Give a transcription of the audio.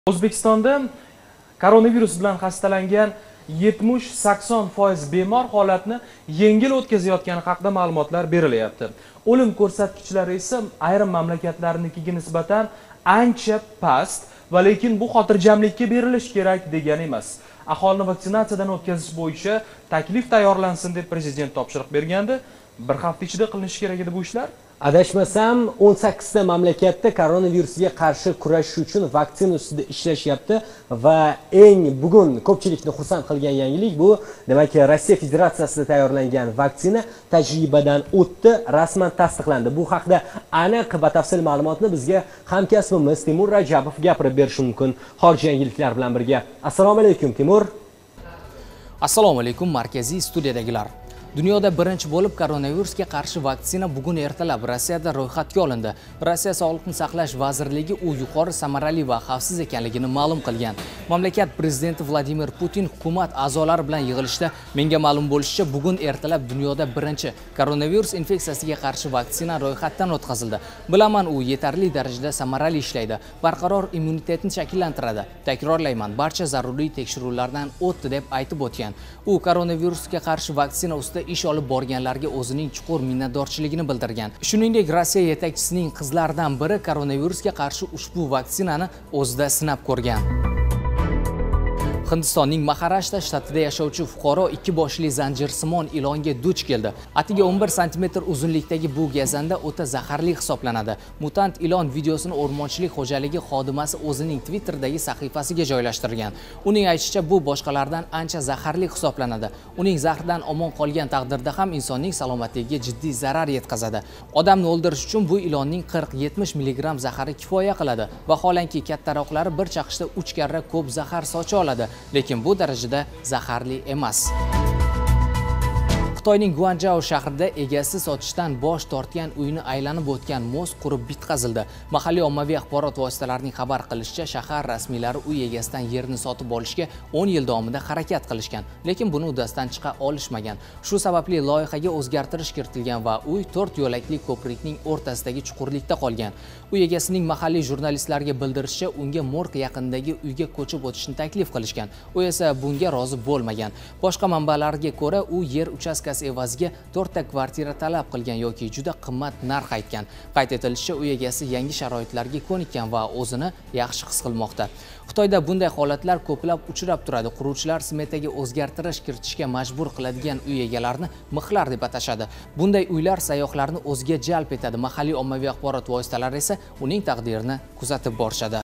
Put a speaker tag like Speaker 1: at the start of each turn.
Speaker 1: O'zbekistonda koronavirus bilan xastalangan 70-80% bemor holatni yengil o'tkazayotgani haqida ma'lumotlar berilyapti. O'lim ko'rsatkichlari esa ayrim mamlakatlarnikiga nisbatan ancha past va lekin bu xotirjamlikka berilish kerak degani emas. Aholini vaksinatsiyadan o'tkazish bo'yicha taklif tayyorlansin deb prezident topshiriq bergandi. Bir hafta ichida qilinishi kerak edi bu ishlar.
Speaker 2: Adashmasam 18 ta mamlakatda koronavirusga qarshi kurashish uchun vaksina ustida ishlashyapti va eng bugun ko'pchilikni xursand qilgan yangilik bu, demak, Rossiya Federatsiyasida tayyorlangan vaksina tajribadan o'tdi, rasman tasdiqlandi. Bu haqda aniq batafsil ma'lumotni bizga hamkasbimiz Timur Rajabov gapirib berishi mumkin. Xorijiy yangiliklar bilan birga. Assalomu alaykum Timur.
Speaker 3: Assalomu alaykum markaziy studiyadagilar. Dunyoda birinchi bo'lib koronavirusga qarshi vaksina bugun ertalab Rossiyada ro'yxatga olindi. Rossiya Sog'liqni saqlash vazirligi u yuqori samarali va xavfsiz ekanligini ma'lum qilgan. Mamlakat prezidenti Vladimir Putin hukumat a'zolari bilan yig'ilishda menga ma'lum bo'lishicha bugun ertalab dunyoda birinchi koronavirus infeksiyasiga qarshi vaksina ro'yxatdan o'tkazildi. Bilaman, u yetarli darajada samarali ishlaydi, barqaror immunitetni shakllantiradi. Takrorlayman, barcha zaruriy tekshiruvlardan o'tdi deb aytib o'tgan. U koronavirusga qarshi vaksina ustida ish olib borganlarga o'zining chuqur minnatdorchiligini bildirgan. Shuningdek, Rossiya yetakchisining qizlaridan biri koronavirusga qarshi ushbu vaksinani o'zida sinab ko'rgan. Hindistonning Maharashtra shtatida yashovchi fuqaro ikki boshli zanjirsimon ilonga duch keldi. Atiga 11 sm uzunlikdagi bu gazanda o'ta zaharli hisoblanadi. Mutant ilon videosini o'rmonchilik xo'jaligi xodimasi o'zining Twitter'dagi sahifasiga joylashtirgan. Uning aytishicha, bu boshqalardan ancha zaharli hisoblanadi. Uning zahridan omon qolgan taqdirda ham insonning salomatligiga jiddiy zarar yetkazadi. Odamni o'ldirish uchun bu ilonning 40-70 mg zahari kifoya qiladi. Vaholanki kattaroqlari bir chaqishda 3 karra ko'p zahar socha oladi. Lekin bu darajada zaharli emas. Xitoyning Guanzhou shahrida egasi sotishdan bosh tortgan uyni aylanib o'tgan muz qurib bitqazildi. Mahalliy ommaviy axborot vositalarining xabar qilishicha, shahar rasmiylari uy egasidan yerni sotib olishga 10 yil davomida harakat qilishgan, lekin buni uddasidan chiqa olishmagan. Shu sababli loyihaga o'zgartirish kiritilgan va uy 4 yo'lakli ko'prikning o'rtasidagi chuqurlikda qolgan. Uy egasining mahalliy jurnalistlarga bildirishicha, unga morg yaqinidagi uyga ko'chib o'tishni taklif qilishgan. U esa bunga rozi bo'lmagan. Boshqa manbalarga ko'ra, u yer uchastkasi evaziga 4 ta kvartira talab qilgan yoki juda qimmat narx aytgan. Qayd etilishicha, uy egasi yangi sharoitlarga ko'nikkan va o'zini yaxshi his qilmoqda. Xitoyda bunday holatlar ko'plab uchrab turadi. Quruvchilar smetaga o'zgartirish kiritishga majbur qiladigan uy egalarini mixlar deb atashadi. Bunday uylar sayyohlarni o'ziga jalb etadi. Mahalliy ommaviy axborot vositalari esa uning taqdirini kuzatib borishadi.